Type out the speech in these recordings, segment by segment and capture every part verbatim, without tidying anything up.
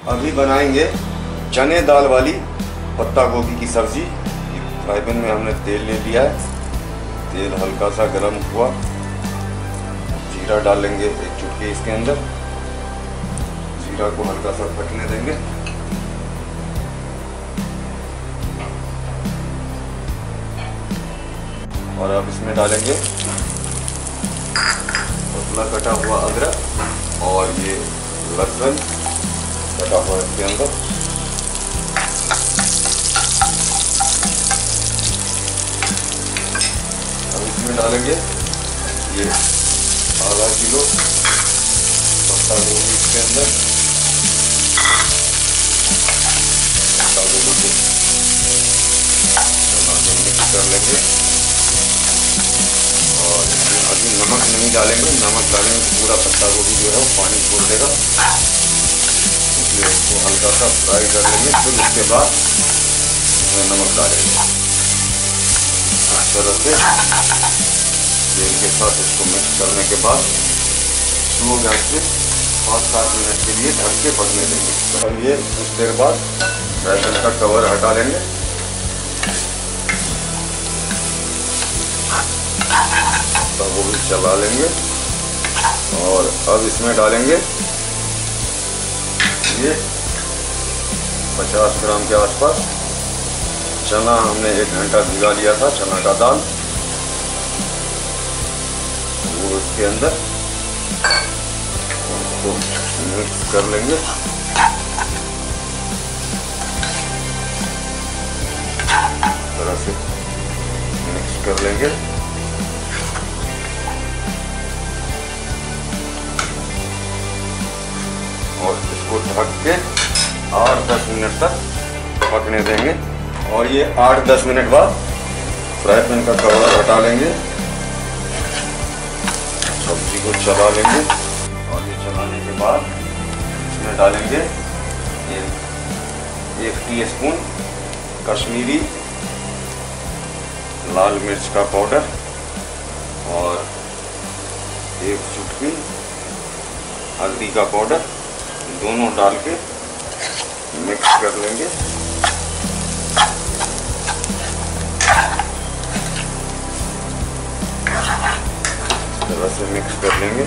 अभी बनाएंगे चने दाल वाली पत्ता गोभी की सब्जी। फ्राई पैन में हमने तेल ले लिया है, तेल हल्का सा गर्म हुआ, जीरा डालेंगे एक चुटकी इसके अंदर। जीरा को हल्का सा फटने देंगे। और अब इसमें डालेंगे पतला कटा हुआ अदरक और ये लहसुन कटा हुआ इसके अंदर। अब इसमें डालेंगे ये आधा किलो पत्ता गोभी इसके अंदर। पत्ता गोभी को मिक्स कर लेंगे और इसमें अभी नमक नहीं डालेंगे। नमक डालेंगे तो पूरा पत्ता गोभी जो है वो पानी छोड़ देगा, इसलिए इसको हल्का सा फ्राई कर लेंगे। फिर उसके बाद इसमें नमक डालेंगे। इस तरह से तेल के साथ इसको मिक्स करने के बाद स्लो गैस पे पाँच सात मिनट के लिए ढक के पकने देंगे। तो हम ये कुछ देर बाद फ्राई पैन का कवर हटा लेंगे। तब वो भी चला लेंगे और अब इसमें डालेंगे ये पचास ग्राम के आसपास चना। हमने एक घंटा भिगा लिया था चना का दाल, वो इसके अंदर उसको मिक्स कर लेंगे। इस तरह से मिक्स कर लेंगे और इसको ढक के आठ दस मिनट तक पकने देंगे। और ये आठ दस मिनट बाद फ्राई पैन का कवर हटा लेंगे, सब्जी को चला लेंगे और ये चलाने के बाद इसमें डालेंगे ये एक टीस्पून कश्मीरी लाल मिर्च का पाउडर और एक चुटकी हल्दी का पाउडर, दोनों डाल के मिक्स कर लेंगे। इस तरह से मिक्स कर लेंगे।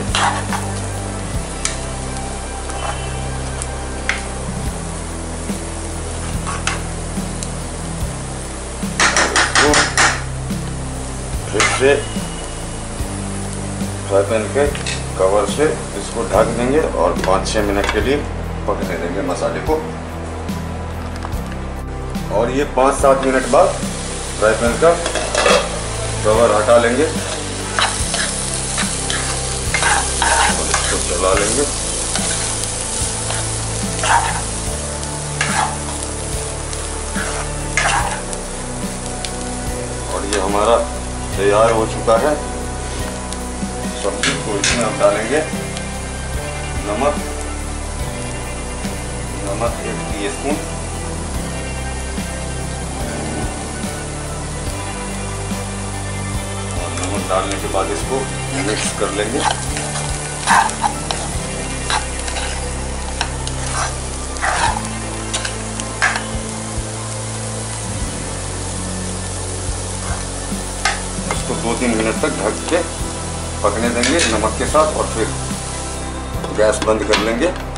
इसको फिर से फ्राई पैन के कवर से इसको ढक देंगे और पाँच छः मिनट के लिए पकने देंगे मसाले को। और ये पाँच सात मिनट बाद फ्राई पैन का कवर हटा लेंगे और इसको चला लेंगे। और ये हमारा तैयार हो चुका है। सब्जी को इसमें हम डालेंगे नमक नमक एक टीस्पून, और नमक डालने के बाद इसको मिक्स कर लेंगे। इसको दो तीन मिनट तक ढक के पकने देंगे नमक के साथ और फिर गैस बंद कर लेंगे।